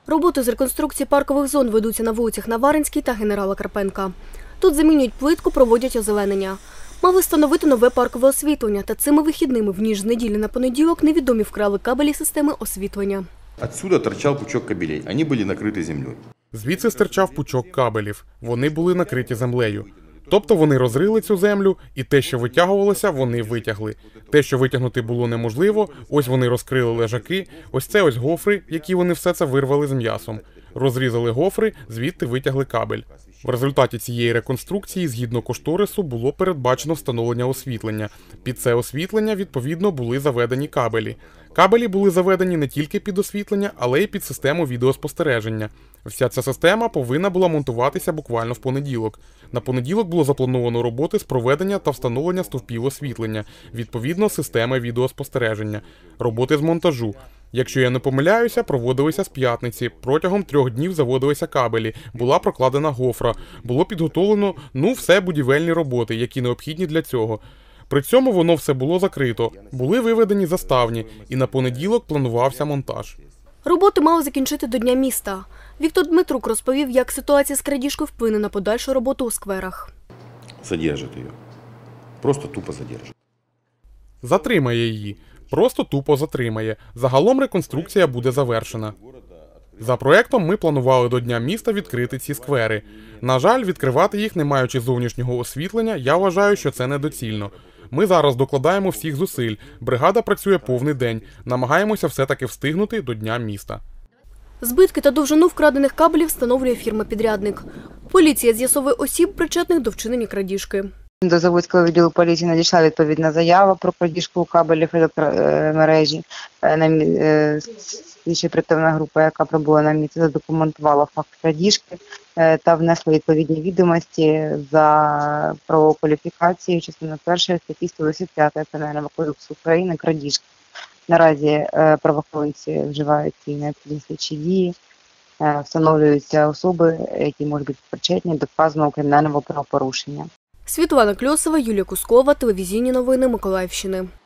Роботи з реконструкції паркових зон ведуться на вулицях Наваринській та Генерала Карпенка. Тут замінюють плитку, проводять озеленення. Мали встановити нове паркове освітлення, та цими вихідними в ніч з неділі на понеділок невідомі вкрали кабелі системи освітлення. Отсюда торчав пучок кабелей. Вони були накриті землею. Звідси стирчав пучок кабелів. Вони були накриті землею. Тобто вони розрили цю землю, і те, що витягувалося, вони витягли. Те, що витягнути було неможливо, ось вони розкрили лежаки, ось це ось гофри, які вони все це вирвали з м'ясом. Розрізали гофри, звідти витягли кабель. В результаті цієї реконструкції, згідно кошторису, було передбачено встановлення освітлення. Під це освітлення, відповідно, були заведені кабелі. Кабелі були заведені не тільки під освітлення, але й під систему відеоспостереження. Вся ця система повинна була монтуватися буквально в понеділок. На понеділок було заплановано роботи з проведення та встановлення стовпів освітлення, відповідно системи відеоспостереження, роботи з монтажу. Якщо я не помиляюся, проводилися з п'ятниці. Протягом 3 днів заводилися кабелі, була прокладена гофра, було підготовлено, все будівельні роботи, які необхідні для цього. При цьому воно все було закрито, були виведені заставні, і на понеділок планувався монтаж. Роботи мали закінчити до Дня міста. Віктор Дмитрук розповів, як ситуація з крадіжкою вплине на подальшу роботу у скверах. Задержать її. Просто тупо задержать. Затримає її. Просто тупо затримає. Загалом реконструкція буде завершена. За проектом ми планували до Дня міста відкрити ці сквери. На жаль, відкривати їх, не маючи зовнішнього освітлення, я вважаю, що це недоцільно. Ми зараз докладаємо всіх зусиль. Бригада працює повний день. Намагаємося все-таки встигнути до Дня міста. Збитки та довжину вкрадених кабелів встановлює фірма-підрядник. Поліція з'ясовує осіб, причетних до вчинення крадіжки. До Заводського відділу поліції надійшла відповідна заява про крадіжку кабелів електромережі. Слідчо-оперативна група, яка прибула на місце, задокументувала факт крадіжки та внесла відповідні відомості за правову кваліфікацію частини 1 статті 185 Кримінального кодексу України крадіжки. Наразі правоохоронці вживають ці необхідні слідчі дії, встановлюються особи, які можуть бути причетні до вказаного кримінального правопорушення. Світлана Кльосова, Юлія Кускова, телевізійні новини Миколаївщини.